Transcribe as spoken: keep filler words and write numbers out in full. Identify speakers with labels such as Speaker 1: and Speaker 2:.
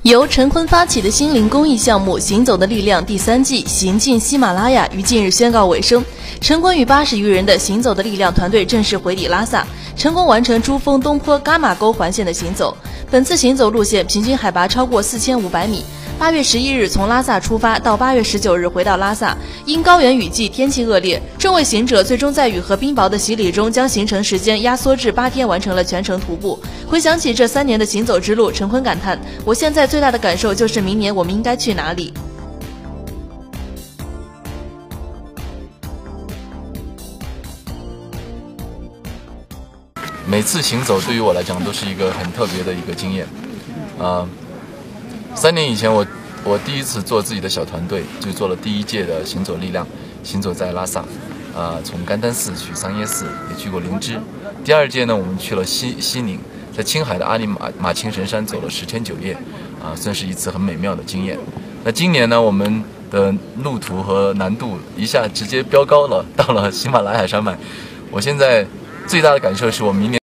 Speaker 1: 由陈坤发起的心灵公益项目《行走的力量》第三季行进喜马拉雅于近日宣告尾声。陈坤与八十余人的行走的力量团队正式回抵拉萨，成功完成珠峰东坡伽马沟环线的行走。本次行走路线平均海拔超过四千五百米。八月十一日从拉萨出发，到八月十九日回到拉萨，因高原雨季天气恶劣，众位行者最终在雨和冰雹的洗礼中，将行程时间压缩至八天，完成了全程徒步。回想起这三年的行走之路，陈坤感叹：我现在最大的感受就是明年我们应该去哪里。
Speaker 2: 每次行走对于我来讲都是一个很特别的一个经验。呃，三年以前我我第一次做自己的小团队，就做了第一届的行走力量，行走在拉萨，呃，从甘丹寺去桑耶寺，也去过灵芝。第二届呢，我们去了西西宁，在青海的阿里马马青神山走了十天九夜，啊、呃，算是一次很美妙的经验。那今年呢，我们的路途和难度一下直接飙高了，到了喜马拉雅山脉。我现在最大的感受是我明年